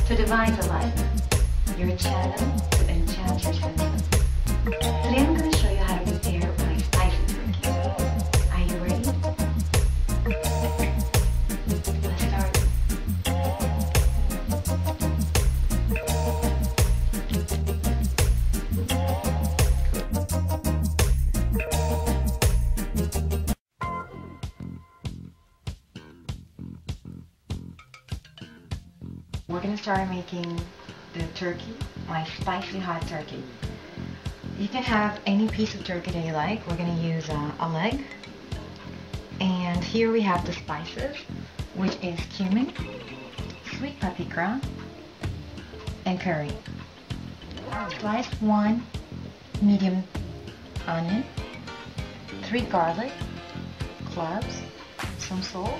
to divine the life, your channel to enchant your senses. Today I'm going to show you how to prepare my spicy turkey. Are you ready? Let's start. We're going to start making the turkey, my spicy hot turkey. You can have any piece of turkey that you like. We're going to use a leg. And here we have the spices, which is cumin, sweet paprika, and curry. Slice 1 medium onion, 3 garlic cloves, some salt,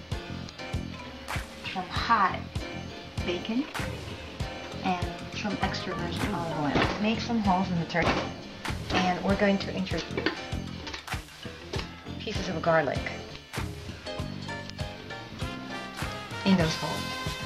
some hot bacon, and some extra virgin olive oil. Make some holes in the turkey, and we're going to introduce pieces of garlic in those holes.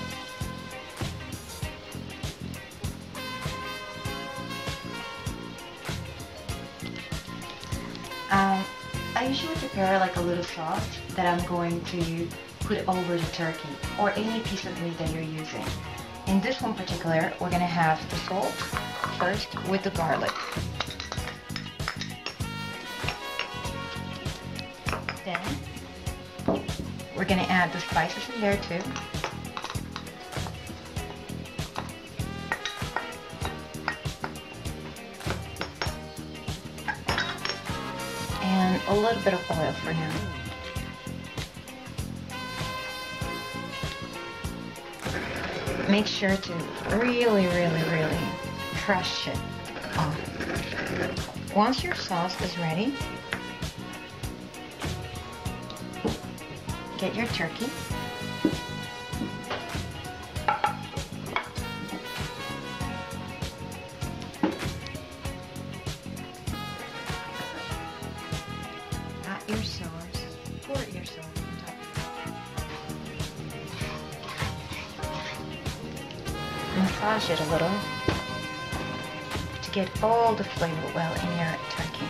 I usually prepare like a little sauce that I'm going to put over the turkey or any piece of meat that you're using. In this one particular, we're going to have the salt first with the garlic. Then we're going to add the spices in there too. And a little bit of oil for now. Make sure to really crush it off. Once your sauce is ready, get your turkey. Add your sauce, pour your sauce on top. Massage it a little to get all the flavor well in your turkey.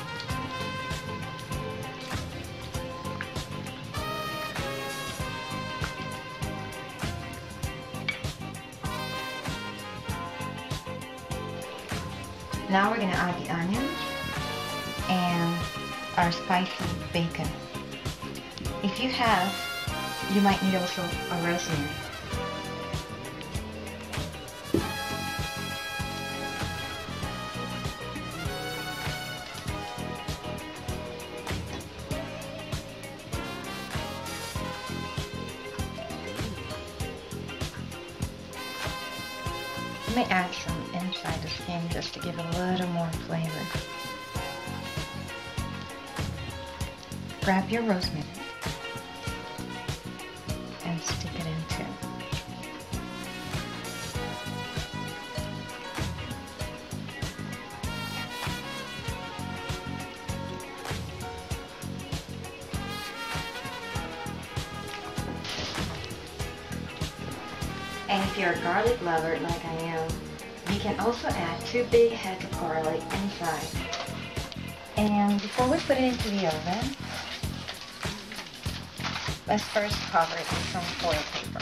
Now we're going to add the onions and our spicy bacon. If you have, you might need also a rosemary. You may add some inside the skin just to give it a little more flavor. Grab your rosemary and stick it in too. And if you're a garlic lover like I am, you can also add 2 big heads of garlic inside. And before we put it into the oven, let's first cover it with some foil paper.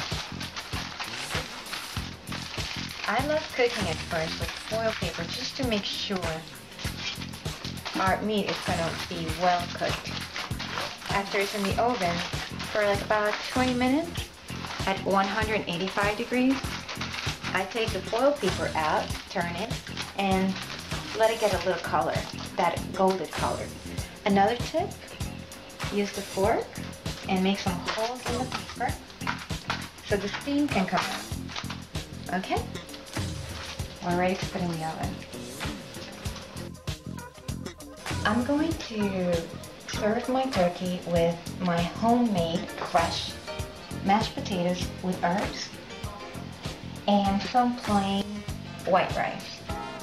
I love cooking it first with foil paper just to make sure our meat is going to be well cooked. After it's in the oven for like about 20 minutes, at 185 degrees, I take the foil paper out, turn it, and let it get a little color, that golden color. Another tip, use the fork and make some holes in the paper so the steam can come out. Okay? We're ready to put in the oven. I'm going to serve my turkey with my homemade fresh mashed potatoes with herbs and some plain white rice.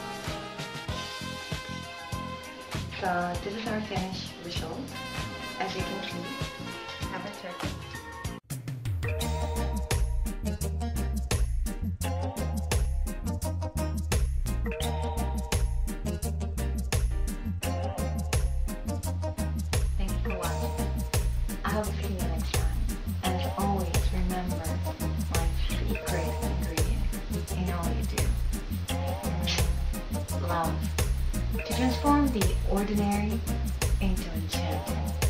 So this is our finished result. As you can see, have a turkey. the ordinary into enchanting.